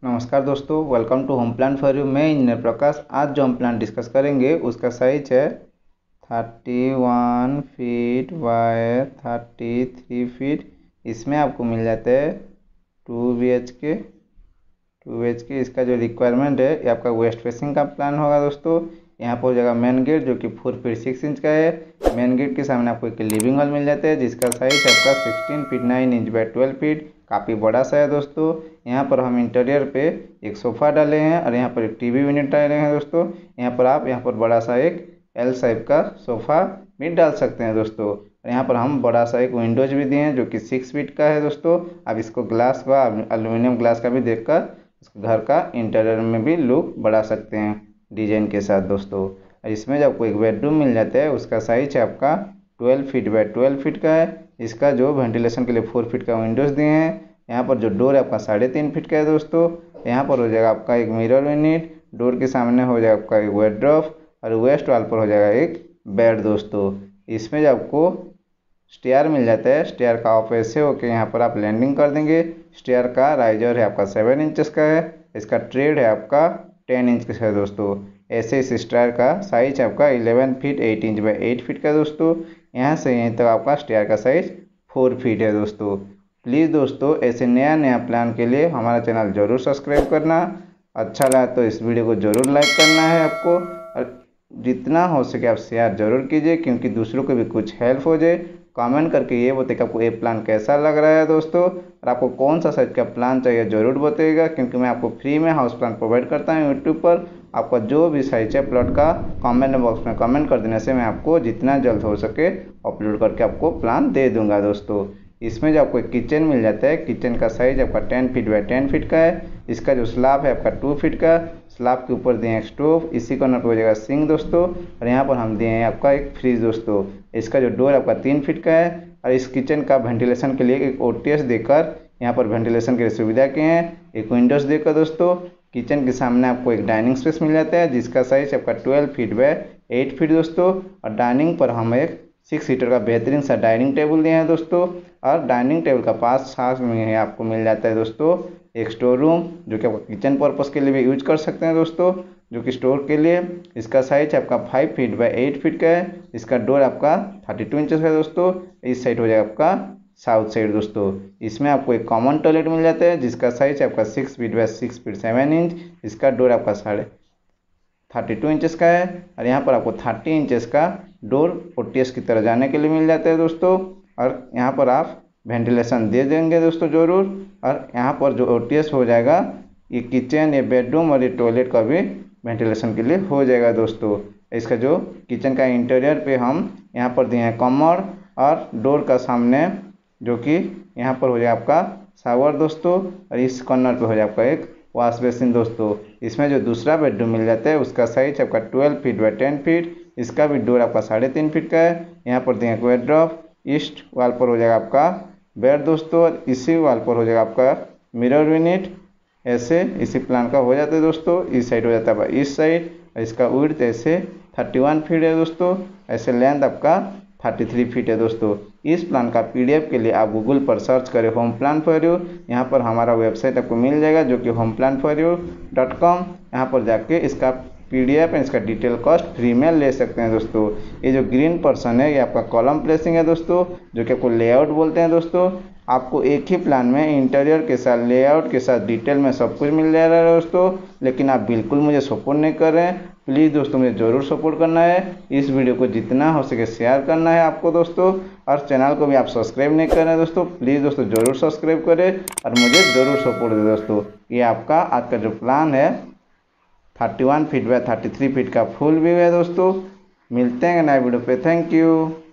नमस्कार दोस्तों, welcome to home plan for you. मैं इंजीनियर प्रकाश। आज जो हम प्लान डिस्कस करेंगे उसका साइज है 31 फीट बाय 33 फीट। इसमें आपको मिल जाता है 2 BHK। इसका जो रिक्वायरमेंट है ये आपका वेस्ट फेसिंग का प्लान होगा दोस्तों। यहाँ पर हो जाएगा मेन गेट जो कि 4 फीट 6 इंच का है। मेन गेट के सामने आपको एक लिविंग हॉल मिल जाता है जिसका साइज आपका 16 फीट 9 इंच बाय 12 फीट, काफ़ी बड़ा सा है दोस्तों। यहाँ पर हम इंटीरियर पे एक सोफ़ा डाले हैं और यहाँ पर एक टीवी यूनिट डाले हैं दोस्तों। यहाँ पर आप बड़ा सा एक एल शेप का सोफ़ा भी डाल सकते हैं दोस्तों। और यहाँ पर हम बड़ा सा एक विंडोज भी दिए हैं जो कि 6 फीट का है दोस्तों। आप इसको ग्लास का एल्यूमिनियम ग्लास का भी देखकर घर का इंटीरियर में भी लुक बढ़ा सकते हैं डिजाइन के साथ दोस्तों। इसमें जब आपको एक बेडरूम मिल जाता है उसका साइज है आपका 12 फीट बाय 12 फीट का है। इसका जो वेंटिलेशन के लिए 4 फीट का विंडोज़ दिए हैं। यहाँ पर जो डोर है आपका 3.5 फीट का है दोस्तों। यहाँ पर हो जाएगा आपका एक मिरर यूनिट। डोर के सामने हो जाएगा आपका एक वार्डरोब और वेस्ट वॉल पर हो जाएगा एक बेड दोस्तों। इसमें जब आपको स्टेयर मिल जाता है, स्टेयर का आप ऐसे होकर यहाँ पर आप लैंडिंग कर देंगे। स्टेयर का राइजर है आपका 7 इंचेस का है। इसका ट्रेड है आपका 10 इंच का है दोस्तों। ऐसे इस स्टेयर का साइज आपका 11 फीट 8 इंच बाय 8 फीट का दोस्तों। यहाँ से यहीं तक आपका स्टेयर का साइज 4 फीट है दोस्तों। प्लीज़ दोस्तों ऐसे नया प्लान के लिए हमारा चैनल ज़रूर सब्सक्राइब करना। अच्छा लगा तो इस वीडियो को ज़रूर लाइक करना है आपको, और जितना हो सके आप शेयर ज़रूर कीजिए क्योंकि दूसरों को भी कुछ हेल्प हो जाए। कमेंट करके ये बताइए कि आपको ये प्लान कैसा लग रहा है दोस्तों, और आपको कौन सा साइज का प्लान चाहिए ज़रूर बताइएगा क्योंकि मैं आपको फ्री में हाउस प्लान प्रोवाइड करता हूँ यूट्यूब पर। आपका जो भी साइज है प्लॉट का कमेंट बॉक्स में कमेंट कर देने से मैं आपको जितना जल्द हो सके अपलोड करके आपको प्लान दे दूंगा दोस्तों। इसमें जो आपको एक किचन मिल जाता है, किचन का साइज आपका 10 फीट बाय 10 फीट का है। इसका जो स्लैब है आपका 2 फीट का। स्लैब के ऊपर दिए हैं स्टोव, इसी कॉर्नर पर हो जाएगा सिंक दोस्तों। और यहाँ पर हम दिए हैं आपका एक फ्रिज दोस्तों। इसका जो डोर आपका 3 फीट का है। और इस किचन का वेंटिलेशन के लिए एक OTS देकर यहाँ पर वेंटिलेशन की सुविधा किए हैं, एक विंडोज देकर दोस्तों। किचन के सामने आपको एक डाइनिंग स्पेस मिल जाता है जिसका साइज आपका 12 फीट बाय 8 फीट दोस्तों। और डाइनिंग पर हम एक 6 सीटर का बेहतरीन सा डाइनिंग टेबल दिए हैं दोस्तों। और डाइनिंग टेबल का पास साथ में आपको मिल जाता है दोस्तों एक स्टोर रूम जो कि आप किचन पर्पस के लिए भी यूज कर सकते हैं दोस्तों, जो कि स्टोर के लिए। इसका साइज आपका 5 फीट बाय 8 फीट का है। इसका डोर आपका 32 इंचेस का है दोस्तों। इस साइड हो जाएगा आपका साउथ साइड दोस्तों। इसमें आपको एक कॉमन टॉयलेट मिल जाता है जिसका साइज आपका 6 फीट बाय 6 फीट 7 इंच। इसका डोर आपका 32 इंचेस का है। और यहाँ पर आपको 30 इंचेस का डोर OTS की तरह जाने के लिए मिल जाता है दोस्तों। और यहाँ पर आप वेंटिलेशन दे देंगे दोस्तों ज़रूर। और यहाँ पर जो OTS हो जाएगा ये किचन, ये बेडरूम और ये टॉयलेट का भी वेंटिलेशन के लिए हो जाएगा दोस्तों। इसका जो किचन का इंटीरियर पे हम यहाँ पर दिए हैं कमर, और डोर का सामने जो कि यहाँ पर हो जाए आपका शावर दोस्तों। और इस कॉर्नर पे हो जाए आपका एक वॉश बेसिन दोस्तों। इसमें जो दूसरा बेडरूम मिल जाता है उसका साइज आपका 12 फीट बाय 10 फीट। इसका भी डोर आपका 3.5 फीट का है। यहाँ पर दिए वार्डरोब। ईस्ट वाल पर हो जाएगा आपका बेड दोस्तों, और इसी वाल पर हो जाएगा आपका मिरर यूनिट। ऐसे इसी प्लान का हो जाता है दोस्तों। इस साइड हो जाता है इस साइड। इसका विड्थ ऐसे 31 फीट है दोस्तों। ऐसे लेंथ आपका 33 फीट है दोस्तों। इस प्लान का PDF के लिए आप गूगल पर सर्च करें होम प्लान फॉर यू। यहाँ पर हमारा वेबसाइट आपको मिल जाएगा जो कि homeplanforyou.com। यहाँ पर जाके इसका PDF एंड इसका डिटेल कॉस्ट फ्री में ले सकते हैं दोस्तों। ये जो ग्रीन पर्सन है ये आपका कॉलम प्लेसिंग है दोस्तों, जो कि आपको लेआउट बोलते हैं दोस्तों। आपको एक ही प्लान में इंटीरियर के साथ लेआउट के साथ डिटेल में सब कुछ मिल जा रहा है दोस्तों। लेकिन आप बिल्कुल मुझे सपोर्ट नहीं कर रहे हैं। प्लीज़ दोस्तों मुझे ज़रूर सपोर्ट करना है। इस वीडियो को जितना हो सके शेयर करना है आपको दोस्तों। और चैनल को भी आप सब्सक्राइब नहीं कर रहे हैं दोस्तों, प्लीज़ दोस्तों ज़रूर सब्सक्राइब करें और मुझे ज़रूर सपोर्ट दें दोस्तों। ये आपका आज का जो प्लान है 31 फीट बाय 33 फीट का फुल व्यू है दोस्तों। मिलते हैं नए वीडियो पे। Thank you.